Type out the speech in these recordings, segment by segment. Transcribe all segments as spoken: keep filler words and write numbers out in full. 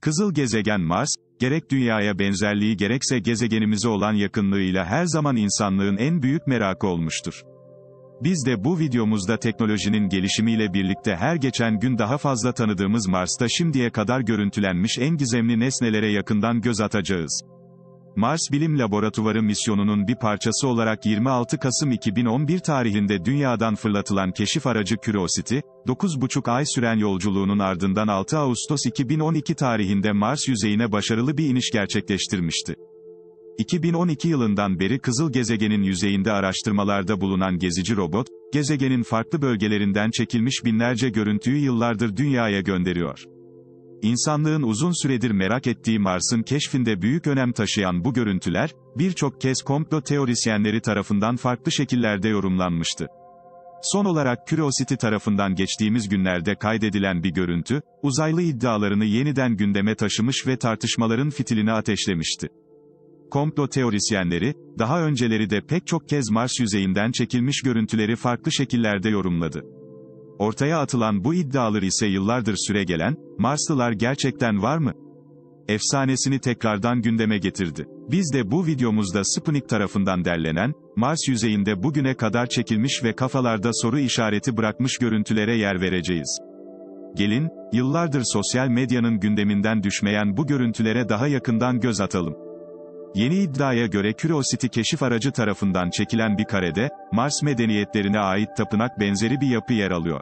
Kızıl gezegen Mars, gerek Dünya'ya benzerliği gerekse gezegenimize olan yakınlığıyla her zaman insanlığın en büyük merakı olmuştur. Biz de bu videomuzda teknolojinin gelişimiyle birlikte her geçen gün daha fazla tanıdığımız Mars'ta şimdiye kadar görüntülenmiş en gizemli nesnelere yakından göz atacağız. Mars Bilim Laboratuvarı misyonunun bir parçası olarak yirmi altı Kasım iki bin on bir tarihinde Dünya'dan fırlatılan keşif aracı Curiosity, dokuz buçuk ay süren yolculuğunun ardından altı Ağustos iki bin on iki tarihinde Mars yüzeyine başarılı bir iniş gerçekleştirmişti. iki bin on iki yılından beri kızıl gezegenin yüzeyinde araştırmalarda bulunan gezici robot, gezegenin farklı bölgelerinden çekilmiş binlerce görüntüyü yıllardır Dünya'ya gönderiyor. İnsanlığın uzun süredir merak ettiği Mars'ın keşfinde büyük önem taşıyan bu görüntüler, birçok kez komplo teorisyenleri tarafından farklı şekillerde yorumlanmıştı. Son olarak Curiosity tarafından geçtiğimiz günlerde kaydedilen bir görüntü, uzaylı iddialarını yeniden gündeme taşımış ve tartışmaların fitilini ateşlemişti. Komplo teorisyenleri, daha önceleri de pek çok kez Mars yüzeyinden çekilmiş görüntüleri farklı şekillerde yorumladı. Ortaya atılan bu iddialar ise yıllardır süregelen, Marslılar gerçekten var mı? Efsanesini tekrardan gündeme getirdi. Biz de bu videomuzda Sputnik tarafından derlenen, Mars yüzeyinde bugüne kadar çekilmiş ve kafalarda soru işareti bırakmış görüntülere yer vereceğiz. Gelin, yıllardır sosyal medyanın gündeminden düşmeyen bu görüntülere daha yakından göz atalım. Yeni iddiaya göre Curiosity keşif aracı tarafından çekilen bir karede, Mars medeniyetlerine ait tapınak benzeri bir yapı yer alıyor.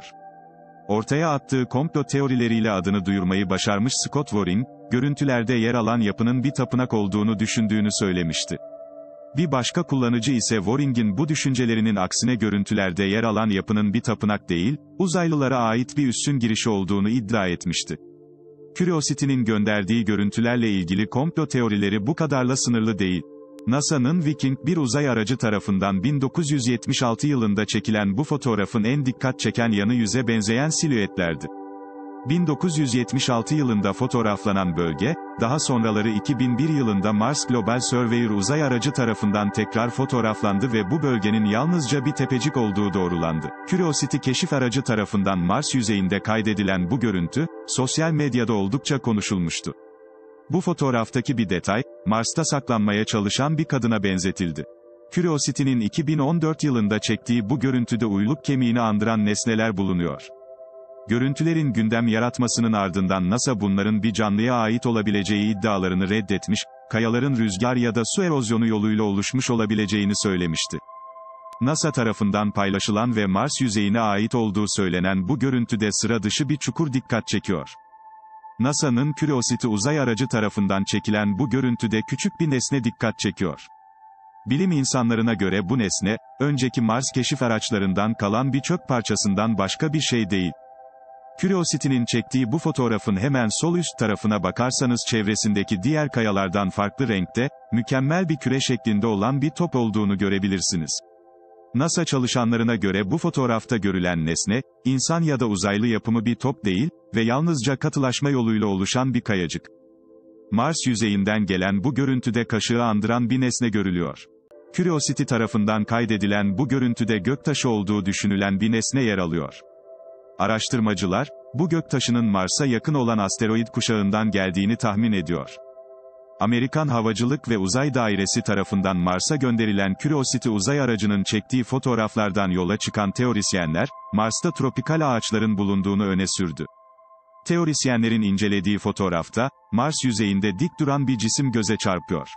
Ortaya attığı komplo teorileriyle adını duyurmayı başarmış Scott Waring, görüntülerde yer alan yapının bir tapınak olduğunu düşündüğünü söylemişti. Bir başka kullanıcı ise Waring'in bu düşüncelerinin aksine görüntülerde yer alan yapının bir tapınak değil, uzaylılara ait bir üssün girişi olduğunu iddia etmişti. Curiosity'nin gönderdiği görüntülerle ilgili komplo teorileri bu kadarla sınırlı değil. NASA'nın Viking bir uzay aracı tarafından bin dokuz yüz yetmiş altı yılında çekilen bu fotoğrafın en dikkat çeken yanı yüze benzeyen silüetlerdi. bin dokuz yüz yetmiş altı yılında fotoğraflanan bölge, daha sonraları iki bin bir yılında Mars Global Surveyor uzay aracı tarafından tekrar fotoğraflandı ve bu bölgenin yalnızca bir tepecik olduğu doğrulandı. Curiosity keşif aracı tarafından Mars yüzeyinde kaydedilen bu görüntü, sosyal medyada oldukça konuşulmuştu. Bu fotoğraftaki bir detay, Mars'ta saklanmaya çalışan bir kadına benzetildi. Curiosity'nin iki bin on dört yılında çektiği bu görüntüde uyluk kemiğini andıran nesneler bulunuyor. Görüntülerin gündem yaratmasının ardından NASA bunların bir canlıya ait olabileceği iddialarını reddetmiş, kayaların rüzgar ya da su erozyonu yoluyla oluşmuş olabileceğini söylemişti. NASA tarafından paylaşılan ve Mars yüzeyine ait olduğu söylenen bu görüntüde sıra dışı bir çukur dikkat çekiyor. NASA'nın Curiosity uzay aracı tarafından çekilen bu görüntüde küçük bir nesne dikkat çekiyor. Bilim insanlarına göre bu nesne, önceki Mars keşif araçlarından kalan bir çöp parçasından başka bir şey değil. Curiosity'nin çektiği bu fotoğrafın hemen sol üst tarafına bakarsanız çevresindeki diğer kayalardan farklı renkte, mükemmel bir küre şeklinde olan bir top olduğunu görebilirsiniz. NASA çalışanlarına göre bu fotoğrafta görülen nesne, insan ya da uzaylı yapımı bir top değil ve yalnızca katılaşma yoluyla oluşan bir kayacık. Mars yüzeyinden gelen bu görüntüde kaşığı andıran bir nesne görülüyor. Curiosity tarafından kaydedilen bu görüntüde göktaşı olduğu düşünülen bir nesne yer alıyor. Araştırmacılar, bu göktaşının Mars'a yakın olan asteroid kuşağından geldiğini tahmin ediyor. Amerikan Havacılık ve Uzay Dairesi tarafından Mars'a gönderilen Curiosity uzay aracının çektiği fotoğraflardan yola çıkan teorisyenler, Mars'ta tropikal ağaçların bulunduğunu öne sürdü. Teorisyenlerin incelediği fotoğrafta, Mars yüzeyinde dik duran bir cisim göze çarpıyor.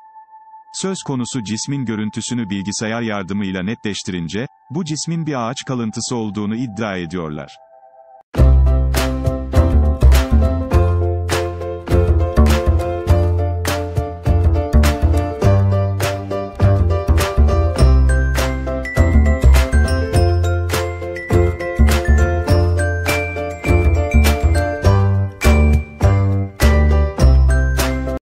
Söz konusu cismin görüntüsünü bilgisayar yardımıyla netleştirince, bu cismin bir ağaç kalıntısı olduğunu iddia ediyorlar.